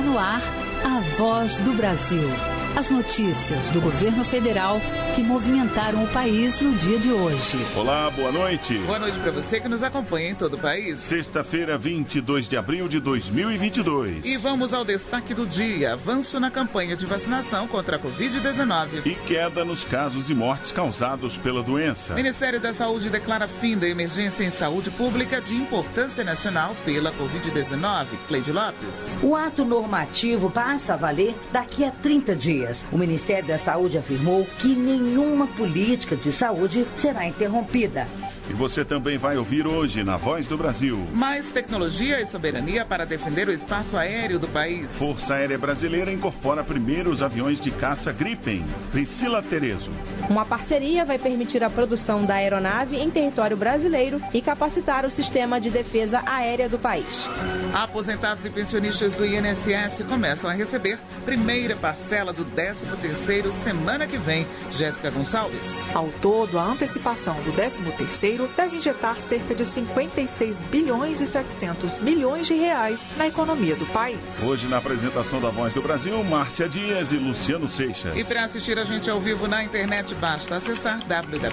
no ar, a Voz do Brasil. As notícias do governo federal que movimentaram o país no dia de hoje. Olá, boa noite. Boa noite para você que nos acompanha em todo o país. Sexta-feira, 22 de abril de 2022. E vamos ao destaque do dia. Avanço na campanha de vacinação contra a Covid-19. E queda nos casos e mortes causados pela doença. O Ministério da Saúde declara fim da emergência em saúde pública de importância nacional pela Covid-19. Cleide Lopes. O ato normativo passa a valer daqui a 30 dias. O Ministério da Saúde afirmou que nenhuma política de saúde será interrompida. E você também vai ouvir hoje na Voz do Brasil. Mais tecnologia e soberania para defender o espaço aéreo do país. Força Aérea Brasileira incorpora primeiros aviões de caça Gripen. Priscila Terezo. Uma parceria vai permitir a produção da aeronave em território brasileiro e capacitar o sistema de defesa aérea do país. Aposentados e pensionistas do INSS começam a receber primeira parcela do 13º semana que vem. Jéssica Gonçalves. Ao todo, a antecipação do 13º deve injetar cerca de 56 bilhões e 700 milhões de reais na economia do país. Hoje, na apresentação da Voz do Brasil, Márcia Dias e Luciano Seixas. E para assistir a gente ao vivo na internet, basta acessar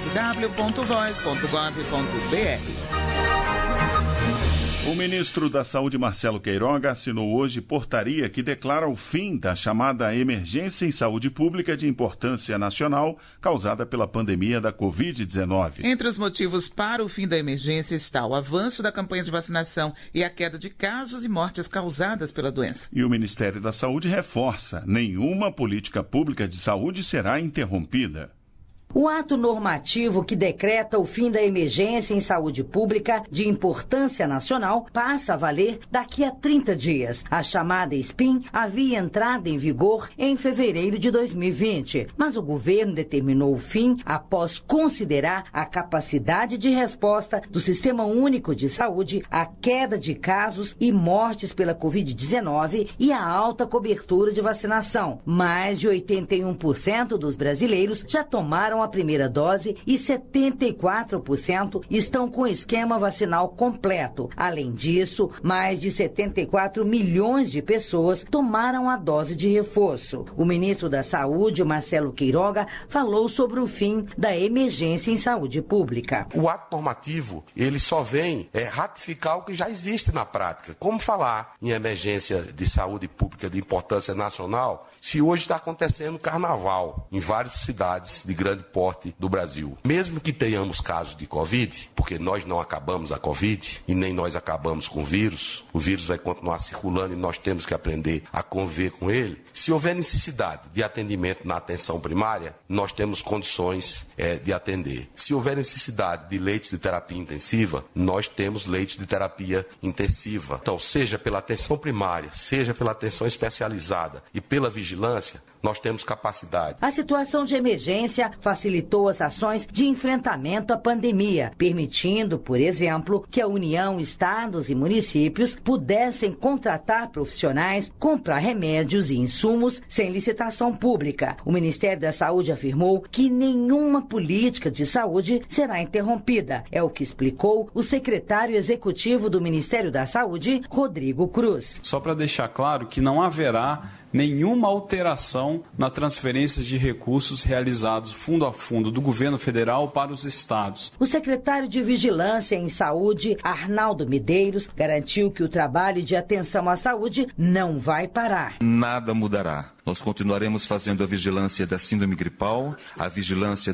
www.voz.gov.br. O ministro da Saúde, Marcelo Queiroga, assinou hoje portaria que declara o fim da chamada emergência em saúde pública de importância nacional causada pela pandemia da Covid-19. Entre os motivos para o fim da emergência está o avanço da campanha de vacinação e a queda de casos e mortes causadas pela doença. E o Ministério da Saúde reforça: nenhuma política pública de saúde será interrompida. O ato normativo que decreta o fim da emergência em saúde pública de importância nacional passa a valer daqui a 30 dias. A chamada SPIN havia entrado em vigor em fevereiro de 2020, mas o governo determinou o fim após considerar a capacidade de resposta do Sistema Único de Saúde, a queda de casos e mortes pela Covid-19 e a alta cobertura de vacinação. Mais de 81% dos brasileiros já tomaram a primeira dose e 74% estão com o esquema vacinal completo. Além disso, mais de 74 milhões de pessoas tomaram a dose de reforço. O ministro da Saúde, Marcelo Queiroga, falou sobre o fim da emergência em saúde pública. O ato normativo, ele só vem ratificar o que já existe na prática. Como falar em emergência de saúde pública de importância nacional se hoje está acontecendo carnaval em várias cidades de grande porte do Brasil? Mesmo que tenhamos casos de Covid, porque nós não acabamos a Covid e nem nós acabamos com o vírus vai continuar circulando e nós temos que aprender a conviver com ele. Se houver necessidade de atendimento na atenção primária, nós temos condições de atender. Se houver necessidade de leitos de terapia intensiva, nós temos leitos de terapia intensiva. Então, seja pela atenção primária, seja pela atenção especializada e pela vigilância, nós temos capacidade. A situação de emergência facilitou as ações de enfrentamento à pandemia, permitindo, por exemplo, que a União, estados e municípios pudessem contratar profissionais, comprar remédios e insumos sem licitação pública. O Ministério da Saúde afirmou que nenhuma política de saúde será interrompida. É o que explicou o secretário executivo do Ministério da Saúde, Rodrigo Cruz. Só para deixar claro que não haverá nenhuma alteração na transferência de recursos realizados fundo a fundo do governo federal para os estados. O secretário de Vigilância em Saúde, Arnaldo Medeiros, garantiu que o trabalho de atenção à saúde não vai parar. Nada mudará. Nós continuaremos fazendo a vigilância da síndrome gripal, a vigilância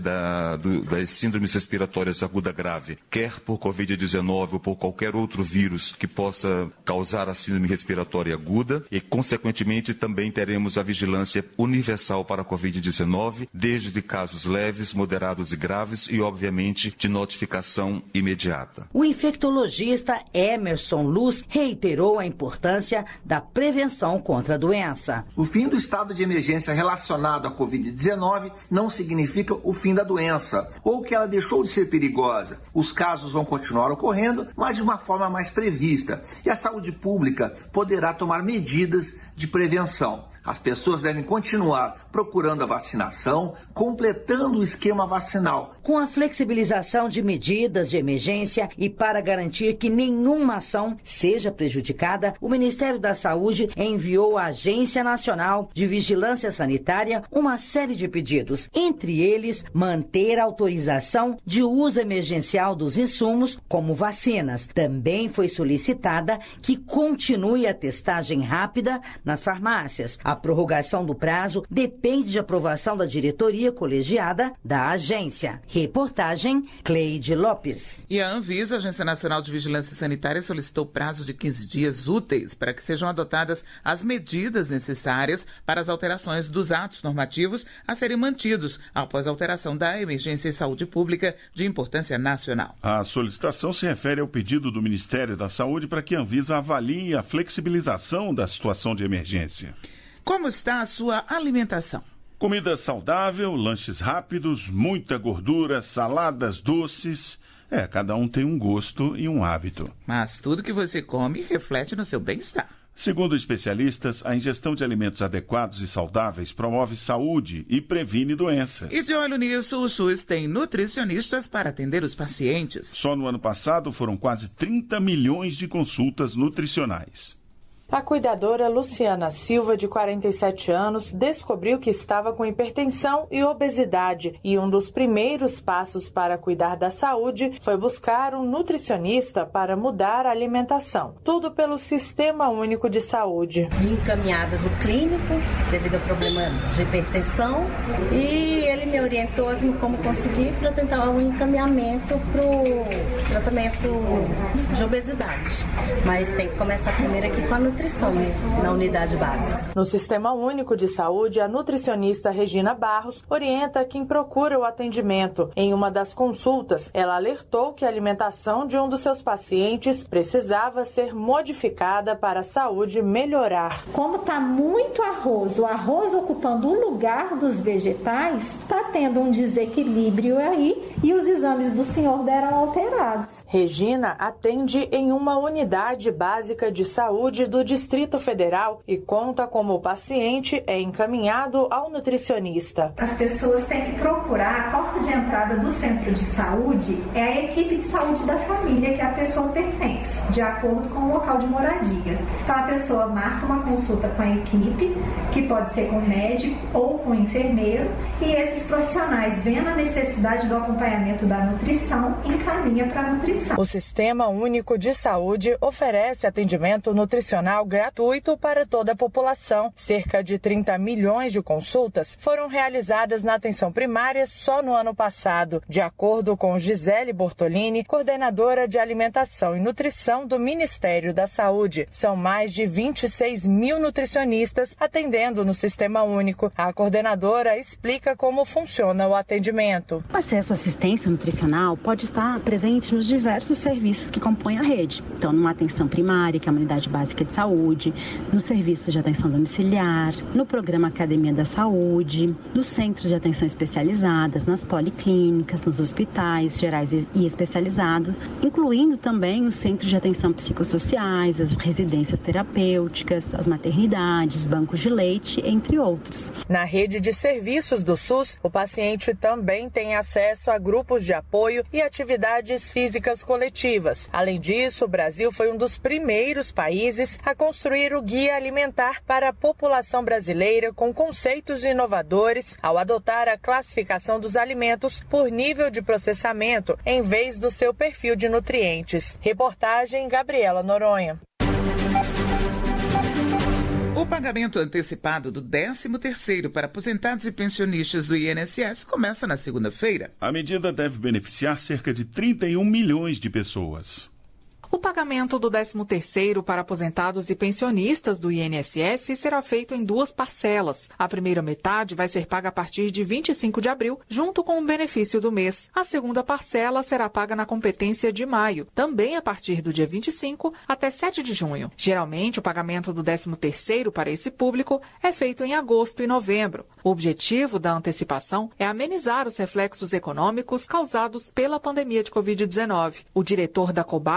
das síndromes respiratórias aguda grave, quer por Covid-19 ou por qualquer outro vírus que possa causar a síndrome respiratória aguda e, consequentemente, também teremos a vigilância universal para a Covid-19, desde de casos leves, moderados e graves e, obviamente, de notificação imediata. O infectologista Emerson Luz reiterou a importância da prevenção contra a doença. O fim do estado de emergência relacionado à Covid-19 não significa o fim da doença ou que ela deixou de ser perigosa. Os casos vão continuar ocorrendo, mas de uma forma mais prevista, e a saúde pública poderá tomar medidas de prevenção. As pessoas devem continuar procurando a vacinação, completando o esquema vacinal. Com a flexibilização de medidas de emergência e para garantir que nenhuma ação seja prejudicada, o Ministério da Saúde enviou à Agência Nacional de Vigilância Sanitária uma série de pedidos, entre eles manter a autorização de uso emergencial dos insumos, como vacinas. Também foi solicitada que continue a testagem rápida nas farmácias. A prorrogação do prazo depende de aprovação da diretoria colegiada da agência. Reportagem Cleide Lopes. E a Anvisa, Agência Nacional de Vigilância Sanitária, solicitou prazo de 15 dias úteis para que sejam adotadas as medidas necessárias para as alterações dos atos normativos a serem mantidos após a alteração da emergência em saúde pública de importância nacional. A solicitação se refere ao pedido do Ministério da Saúde para que a Anvisa avalie a flexibilização da situação de emergência. Como está a sua alimentação? Comida saudável, lanches rápidos, muita gordura, saladas doces. Cada um tem um gosto e um hábito. Mas tudo que você come reflete no seu bem-estar. Segundo especialistas, a ingestão de alimentos adequados e saudáveis promove saúde e previne doenças. E de olho nisso, o SUS tem nutricionistas para atender os pacientes. Só no ano passado foram quase 30 milhões de consultas nutricionais. A cuidadora Luciana Silva, de 47 anos, descobriu que estava com hipertensão e obesidade e um dos primeiros passos para cuidar da saúde foi buscar um nutricionista para mudar a alimentação. Tudo pelo Sistema Único de Saúde. Encaminhada do clínico devido ao problema de hipertensão e ele me orientou em como conseguir para tentar um encaminhamento para o tratamento de obesidade. Mas tem que começar primeiro aqui com a nutrição na unidade básica. No Sistema Único de Saúde, a nutricionista Regina Barros orienta quem procura o atendimento. Em uma das consultas, ela alertou que a alimentação de um dos seus pacientes precisava ser modificada para a saúde melhorar. Como está muito arroz, o arroz ocupando o lugar dos vegetais, está tendo um desequilíbrio aí e os exames do senhor deram alterados. Regina atende em uma unidade básica de saúde do Distrito Federal e conta como o paciente é encaminhado ao nutricionista. As pessoas têm que procurar a porta de entrada do centro de saúde, é a equipe de saúde da família que a pessoa pertence, de acordo com o local de moradia. Então a pessoa marca uma consulta com a equipe, que pode ser com o médico ou com o enfermeiro, e esses profissionais, vendo a necessidade do acompanhamento da nutrição, encaminha para a nutrição. O Sistema Único de Saúde oferece atendimento nutricional gratuito para toda a população. Cerca de 30 milhões de consultas foram realizadas na atenção primária só no ano passado, de acordo com Gisele Bortolini, coordenadora de alimentação e nutrição do Ministério da Saúde. São mais de 26 mil nutricionistas atendendo no Sistema Único. A coordenadora explica como funciona o atendimento. O acesso à assistência nutricional pode estar presente nos diversos serviços que compõem a rede. Então, numa atenção primária, que é a unidade básica de saúde, no serviço de atenção domiciliar, no programa Academia da Saúde, nos centros de atenção especializadas, nas policlínicas, nos hospitais gerais e especializados, incluindo também os centros de atenção psicossociais, as residências terapêuticas, as maternidades, bancos de leite, entre outros. Na rede de serviços do SUS, o paciente também tem acesso a grupos de apoio e atividades físicas coletivas. Além disso, o Brasil foi um dos primeiros países a construir o Guia Alimentar para a população brasileira com conceitos inovadores ao adotar a classificação dos alimentos por nível de processamento em vez do seu perfil de nutrientes. Reportagem Gabriela Noronha. O pagamento antecipado do 13º para aposentados e pensionistas do INSS começa na segunda-feira. A medida deve beneficiar cerca de 31 milhões de pessoas. O pagamento do 13º para aposentados e pensionistas do INSS será feito em 2 parcelas. A primeira metade vai ser paga a partir de 25 de abril, junto com o benefício do mês. A segunda parcela será paga na competência de maio, também a partir do dia 25 até 7 de junho. Geralmente, o pagamento do 13º para esse público é feito em agosto e novembro. O objetivo da antecipação é amenizar os reflexos econômicos causados pela pandemia de Covid-19. O diretor da COBAP confirmou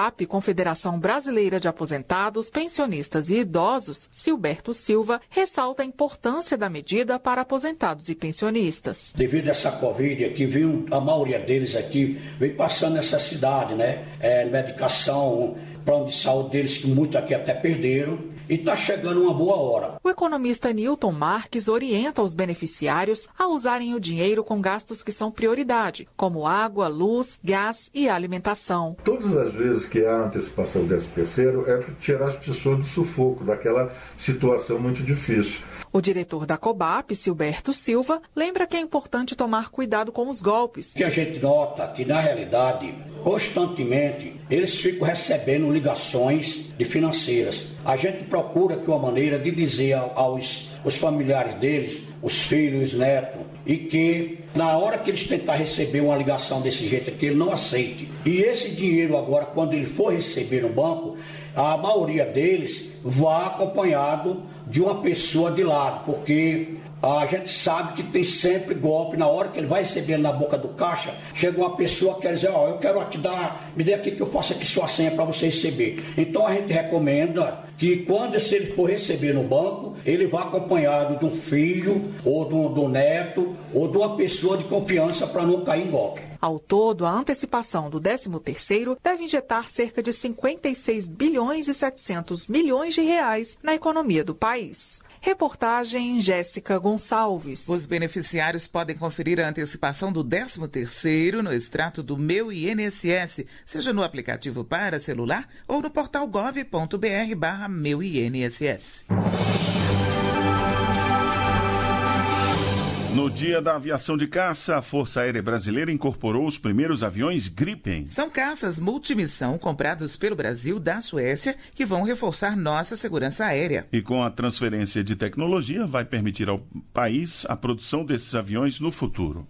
Confederação Brasileira de Aposentados, Pensionistas e Idosos, Silberto Silva, ressalta a importância da medida para aposentados e pensionistas. Devido a essa Covid aqui, a maioria deles aqui vem passando necessidade, né? Medicação, plano de saúde deles, que muito aqui até perderam. E está chegando uma boa hora. O economista Newton Marques orienta os beneficiários a usarem o dinheiro com gastos que são prioridade, como água, luz, gás e alimentação. Todas as vezes que há antecipação do 13º é para tirar as pessoas do sufoco, daquela situação muito difícil. O diretor da Cobap, Silberto Silva, lembra que é importante tomar cuidado com os golpes. Que a gente nota que, na realidade, constantemente, eles ficam recebendo ligações de financeiras. A gente procura aqui uma maneira de dizer aos familiares deles, os filhos, os netos, e que na hora que eles tentar receber uma ligação desse jeito aqui, ele não aceite. E esse dinheiro agora, quando ele for receber no banco, a maioria deles vai acompanhado de uma pessoa de lado, porque a gente sabe que tem sempre golpe. Na hora que ele vai receber na boca do caixa, chega uma pessoa que quer dizer, eu quero aqui me dê aqui que eu faço aqui sua senha para você receber. Então a gente recomenda que quando ele for receber no banco, ele vá acompanhado de um filho, ou do neto, ou de uma pessoa de confiança para não cair em golpe. Ao todo, a antecipação do 13º deve injetar cerca de 56 bilhões e 700 milhões de reais na economia do país. Reportagem Jéssica Gonçalves. Os beneficiários podem conferir a antecipação do 13º no extrato do Meu INSS, seja no aplicativo para celular ou no portal gov.br/meuinss. No Dia da Aviação de Caça, a Força Aérea Brasileira incorporou os primeiros aviões Gripen. São caças multimissão comprados pelo Brasil da Suécia que vão reforçar nossa segurança aérea. E com a transferência de tecnologia, vai permitir ao país a produção desses aviões no futuro.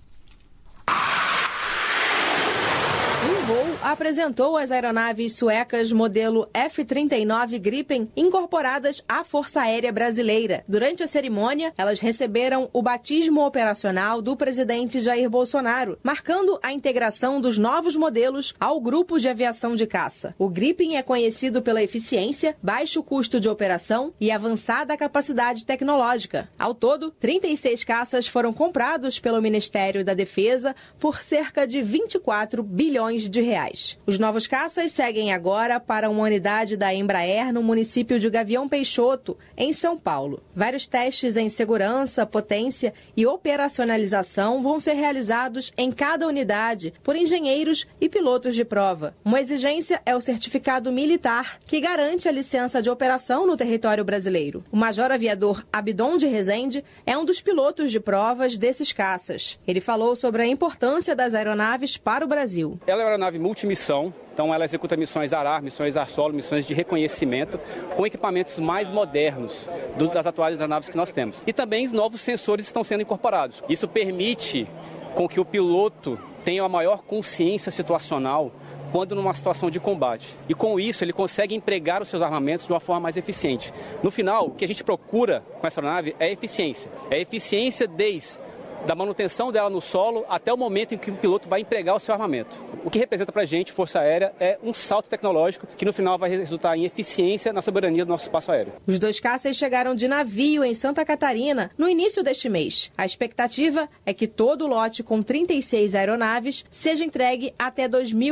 Apresentou as aeronaves suecas modelo F-39 Gripen incorporadas à Força Aérea Brasileira. Durante a cerimônia, elas receberam o batismo operacional do presidente Jair Bolsonaro, marcando a integração dos novos modelos ao grupo de aviação de caça. O Gripen é conhecido pela eficiência, baixo custo de operação e avançada capacidade tecnológica. Ao todo, 36 caças foram comprados pelo Ministério da Defesa por cerca de 24 bilhões de reais. Os novos caças seguem agora para uma unidade da Embraer no município de Gavião Peixoto, em São Paulo. Vários testes em segurança, potência e operacionalização vão ser realizados em cada unidade por engenheiros e pilotos de prova. Uma exigência é o certificado militar, que garante a licença de operação no território brasileiro. O major aviador Abdon de Rezende é um dos pilotos de provas desses caças. Ele falou sobre a importância das aeronaves para o Brasil. Ela é uma aeronave multimissão, então ela executa missões ar-ar, missões ar-solo, missões de reconhecimento, com equipamentos mais modernos das atuais aeronaves que nós temos. E também novos sensores estão sendo incorporados. Isso permite com que o piloto tenha a maior consciência situacional quando numa situação de combate. E com isso ele consegue empregar os seus armamentos de uma forma mais eficiente. No final, o que a gente procura com essa aeronave é eficiência. É eficiência desde da manutenção dela no solo até o momento em que o piloto vai empregar o seu armamento. O que representa para a gente, Força Aérea, é um salto tecnológico que no final vai resultar em eficiência na soberania do nosso espaço aéreo. Os dois caças chegaram de navio em Santa Catarina no início deste mês. A expectativa é que todo o lote com 36 aeronaves seja entregue até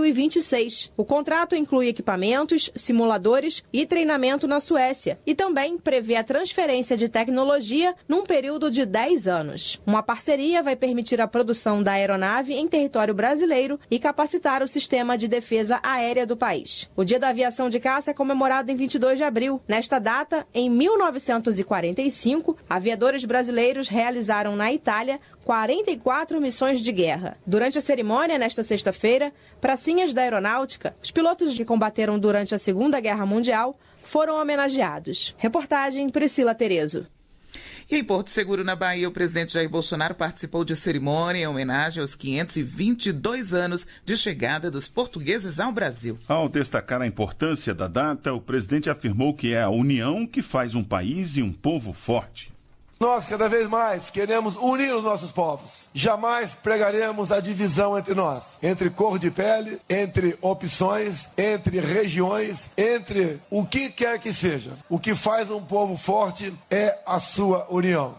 2026. O contrato inclui equipamentos, simuladores e treinamento na Suécia e também prevê a transferência de tecnologia num período de 10 anos. Uma parceria vai permitir a produção da aeronave em território brasileiro e capacitar o sistema de defesa aérea do país. O Dia da Aviação de Caça é comemorado em 22 de abril. Nesta data, em 1945, aviadores brasileiros realizaram na Itália 44 missões de guerra. Durante a cerimônia, nesta sexta-feira, pracinhas da aeronáutica, os pilotos que combateram durante a Segunda Guerra Mundial foram homenageados. Reportagem Priscila Terezo. E em Porto Seguro, na Bahia, o presidente Jair Bolsonaro participou de cerimônia em homenagem aos 522 anos de chegada dos portugueses ao Brasil. Ao destacar a importância da data, o presidente afirmou que é a união que faz um país e um povo forte. Nós, cada vez mais, queremos unir os nossos povos. Jamais pregaremos a divisão entre nós, entre cor de pele, entre opções, entre regiões, entre o que quer que seja. O que faz um povo forte é a sua união.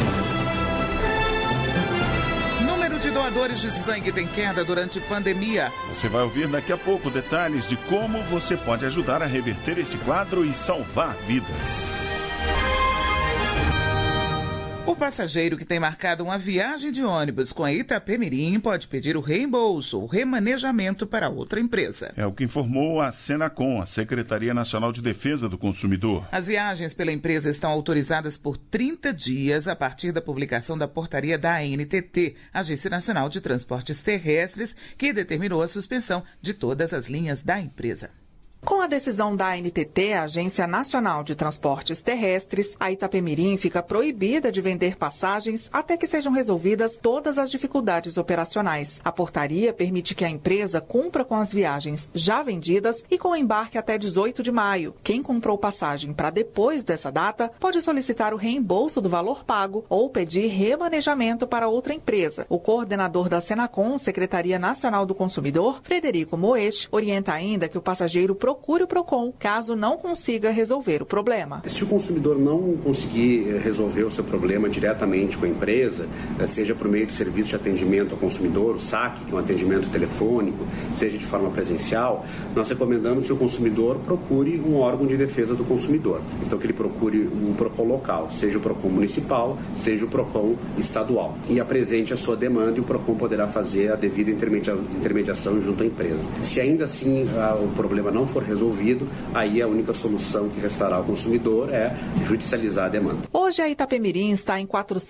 Número de doadores de sangue tem queda durante pandemia. Você vai ouvir daqui a pouco detalhes de como você pode ajudar a reverter este quadro e salvar vidas. O passageiro que tem marcado uma viagem de ônibus com a Itapemirim pode pedir o reembolso, o remanejamento para outra empresa. É o que informou a Senacom, a Secretaria Nacional de Defesa do Consumidor. As viagens pela empresa estão autorizadas por 30 dias a partir da publicação da portaria da ANTT, Agência Nacional de Transportes Terrestres, que determinou a suspensão de todas as linhas da empresa. Com a decisão da ANTT, a Agência Nacional de Transportes Terrestres, a Itapemirim fica proibida de vender passagens até que sejam resolvidas todas as dificuldades operacionais. A portaria permite que a empresa cumpra com as viagens já vendidas e com o embarque até 18 de maio. Quem comprou passagem para depois dessa data pode solicitar o reembolso do valor pago ou pedir remanejamento para outra empresa. O coordenador da Senacom, Secretaria Nacional do Consumidor, Frederico Moesch, orienta ainda que o passageiro procure o PROCON, caso não consiga resolver o problema. Se o consumidor não conseguir resolver o seu problema diretamente com a empresa, seja por meio do serviço de atendimento ao consumidor, o SAC, que é um atendimento telefônico, seja de forma presencial, nós recomendamos que o consumidor procure um órgão de defesa do consumidor. Então que ele procure o PROCON local, seja o PROCON municipal, seja o PROCON estadual. E apresente a sua demanda e o PROCON poderá fazer a devida intermediação junto à empresa. Se ainda assim o problema não for resolvido, aí a única solução que restará ao consumidor é judicializar a demanda. Hoje a Itapemirim está em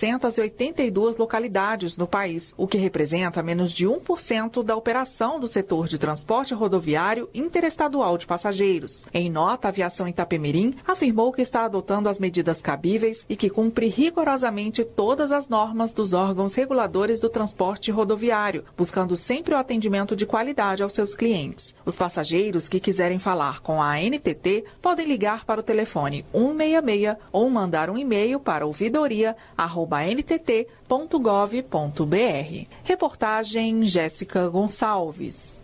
482 localidades no país, o que representa menos de 1% da operação do setor de transporte rodoviário interestadual de passageiros. Em nota, a Aviação Itapemirim afirmou que está adotando as medidas cabíveis e que cumpre rigorosamente todas as normas dos órgãos reguladores do transporte rodoviário, buscando sempre o atendimento de qualidade aos seus clientes. Os passageiros que quiserem falar com a ANTT podem ligar para o telefone 166 ou mandar um e-mail para ouvidoria@ntt.gov.br. Reportagem Jéssica Gonçalves.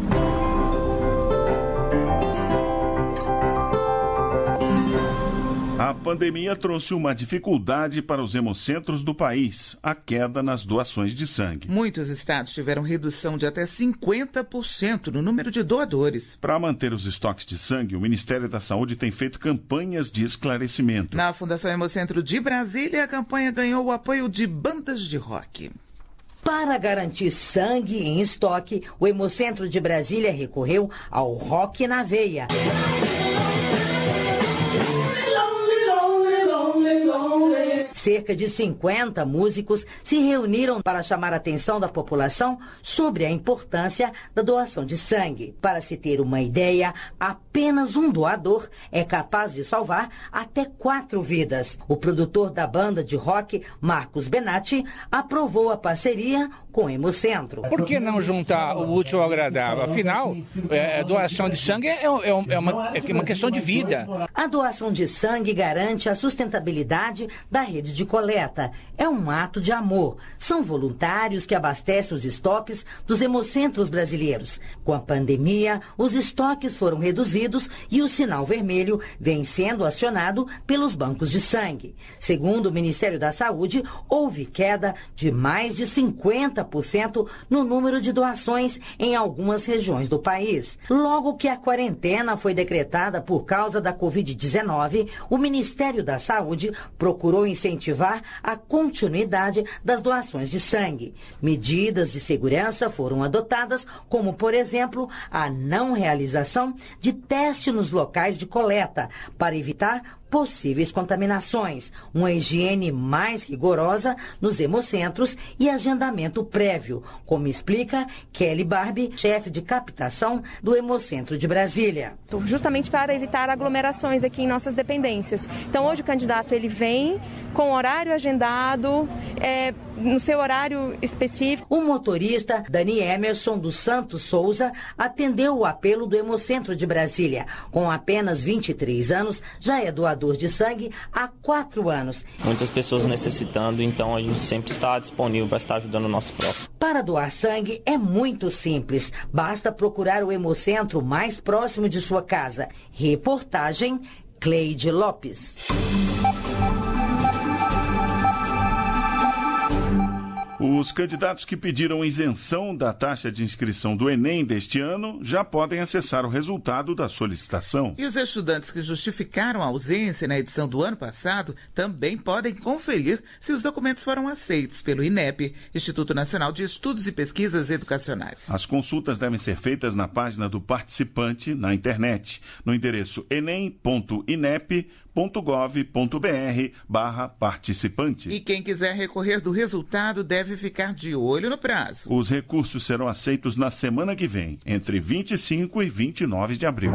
A pandemia trouxe uma dificuldade para os hemocentros do país, a queda nas doações de sangue. Muitos estados tiveram redução de até 50% no número de doadores. Para manter os estoques de sangue, o Ministério da Saúde tem feito campanhas de esclarecimento. Na Fundação Hemocentro de Brasília, a campanha ganhou o apoio de bandas de rock. Para garantir sangue em estoque, o Hemocentro de Brasília recorreu ao rock na veia. Cerca de 50 músicos se reuniram para chamar a atenção da população sobre a importância da doação de sangue. Para se ter uma ideia, apenas um doador é capaz de salvar até 4 vidas. O produtor da banda de rock, Marcos Benatti, aprovou a parceria com o Hemocentro. Por que não juntar o útil ao agradável? Afinal, a doação de sangue é uma questão de vida. A doação de sangue garante a sustentabilidade da rede de coleta. É um ato de amor. São voluntários que abastecem os estoques dos hemocentros brasileiros. Com a pandemia, os estoques foram reduzidos e o sinal vermelho vem sendo acionado pelos bancos de sangue. Segundo o Ministério da Saúde, houve queda de mais de 50% no número de doações em algumas regiões do país. Logo que a quarentena foi decretada por causa da Covid-19, o Ministério da Saúde procurou incentivar a continuidade das doações de sangue. Medidas de segurança foram adotadas, como, por exemplo, a não realização de teste nos locais de coleta, para evitar possíveis contaminações, uma higiene mais rigorosa nos hemocentros e agendamento prévio, como explica Kelly Barbie, chefe de captação do Hemocentro de Brasília. Justamente para evitar aglomerações aqui em nossas dependências. Então hoje o candidato ele vem com horário agendado, no seu horário específico. O motorista Dani Emerson dos Santos Souza atendeu o apelo do Hemocentro de Brasília. Com apenas 23 anos, já é doador de sangue há 4 anos. Muitas pessoas necessitando, então a gente sempre está disponível para estar ajudando o nosso próximo. Para doar sangue é muito simples. Basta procurar o Hemocentro mais próximo de sua casa. Reportagem Cleide Lopes. Os candidatos que pediram isenção da taxa de inscrição do Enem deste ano já podem acessar o resultado da solicitação. E os estudantes que justificaram a ausência na edição do ano passado também podem conferir se os documentos foram aceitos pelo INEP, Instituto Nacional de Estudos e Pesquisas Educacionais. As consultas devem ser feitas na página do participante na internet, no endereço enem.inep.gov.br/participante. E quem quiser recorrer do resultado deve ficar de olho no prazo. Os recursos serão aceitos na semana que vem, entre 25 e 29 de abril.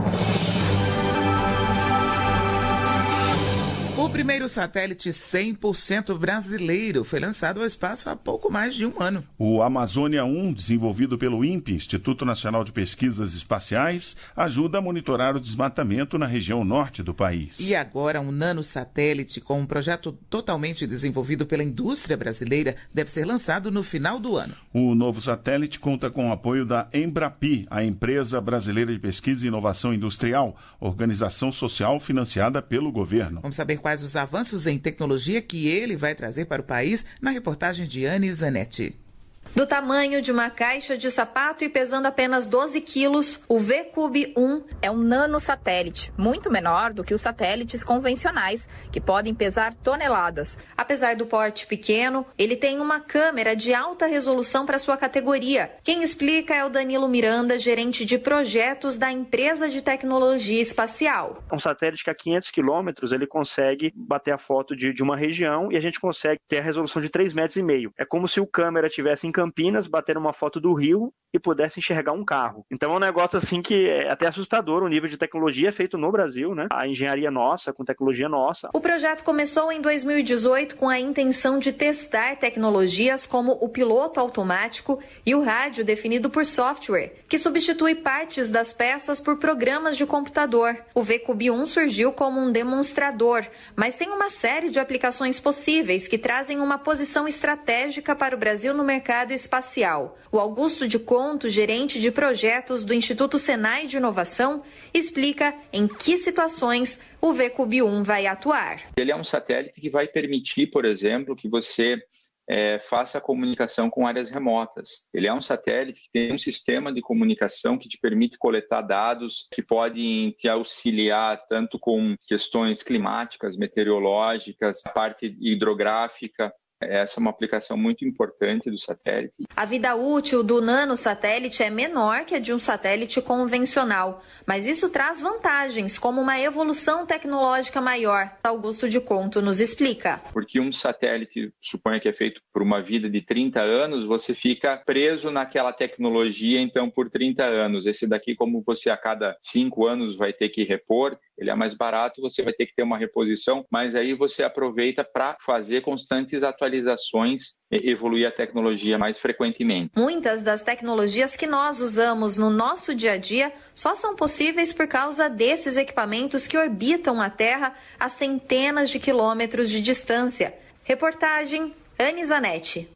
O primeiro satélite 100% brasileiro foi lançado ao espaço há pouco mais de um ano. O Amazônia 1, desenvolvido pelo INPE, Instituto Nacional de Pesquisas Espaciais, ajuda a monitorar o desmatamento na região norte do país. E agora um nanosatélite com um projeto totalmente desenvolvido pela indústria brasileira deve ser lançado no final do ano. O novo satélite conta com o apoio da Embrapi, a Empresa Brasileira de Pesquisa e Inovação Industrial, organização social financiada pelo governo. Vamos saber quais os avanços em tecnologia que ele vai trazer para o país na reportagem de Anne Zanetti. Do tamanho de uma caixa de sapato e pesando apenas 12 quilos, o VCube 1 é um nanosatélite, muito menor do que os satélites convencionais, que podem pesar toneladas. Apesar do porte pequeno, ele tem uma câmera de alta resolução para sua categoria. Quem explica é o Danilo Miranda, gerente de projetos da empresa de tecnologia espacial. Um satélite que a 500 quilômetros ele consegue bater a foto de uma região e a gente consegue ter a resolução de 3,5 metros. É como se o câmera tivesse em Campinas, bater uma foto do Rio e pudesse enxergar um carro. Então é um negócio assim que é até assustador, o nível de tecnologia feito no Brasil, né? A engenharia nossa, com tecnologia nossa. O projeto começou em 2018 com a intenção de testar tecnologias como o piloto automático e o rádio definido por software, que substitui partes das peças por programas de computador. O VCube 1 surgiu como um demonstrador, mas tem uma série de aplicações possíveis que trazem uma posição estratégica para o Brasil no mercado espacial. O Augusto de Conto, gerente de projetos do Instituto Senai de Inovação, explica em que situações o VCube 1 vai atuar. Ele é um satélite que vai permitir, por exemplo, que você faça a comunicação com áreas remotas. Ele é um satélite que tem um sistema de comunicação que te permite coletar dados que podem te auxiliar tanto com questões climáticas, meteorológicas, a parte hidrográfica. Essa é uma aplicação muito importante do satélite. A vida útil do nanosatélite é menor que a de um satélite convencional, mas isso traz vantagens, como uma evolução tecnológica maior. Augusto de Conto nos explica. Porque um satélite, suponha que é feito por uma vida de 30 anos, você fica preso naquela tecnologia, então, por 30 anos. Esse daqui, como você a cada 5 anos vai ter que repor, ele é mais barato, você vai ter que ter uma reposição, mas aí você aproveita para fazer constantes atualizações e evoluir a tecnologia mais frequentemente. Muitas das tecnologias que nós usamos no nosso dia a dia só são possíveis por causa desses equipamentos que orbitam a Terra a centenas de quilômetros de distância. Reportagem Anne Zanetti.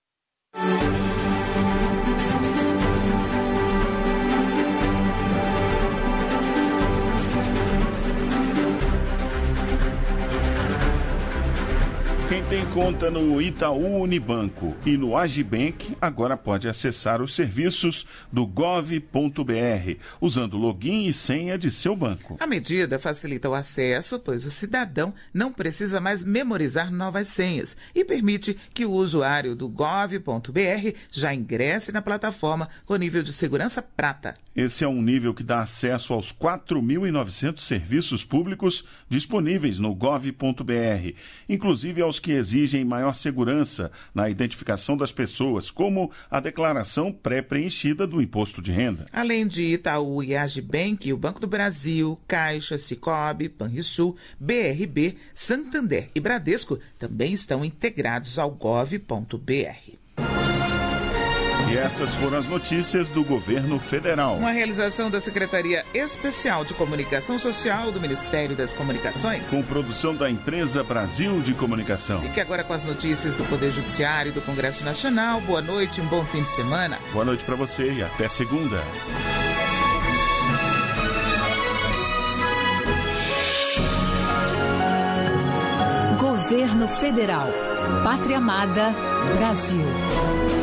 Quem tem conta no Itaú Unibanco e no Agibank agora pode acessar os serviços do gov.br usando login e senha de seu banco. A medida facilita o acesso, pois o cidadão não precisa mais memorizar novas senhas e permite que o usuário do gov.br já ingresse na plataforma com nível de segurança prata. Esse é um nível que dá acesso aos 4.900 serviços públicos disponíveis no gov.br, inclusive aos que exigem maior segurança na identificação das pessoas, como a declaração pré-preenchida do imposto de renda. Além de Itaú e Agibank, o Banco do Brasil, Caixa, Sicoob, Banrisul, BRB, Santander e Bradesco também estão integrados ao gov.br. E essas foram as notícias do governo federal. Uma realização da Secretaria Especial de Comunicação Social do Ministério das Comunicações. Com produção da Empresa Brasil de Comunicação. Fique agora com as notícias do Poder Judiciário e do Congresso Nacional. Boa noite, um bom fim de semana. Boa noite para você e até segunda. Governo Federal. Pátria Amada, Brasil.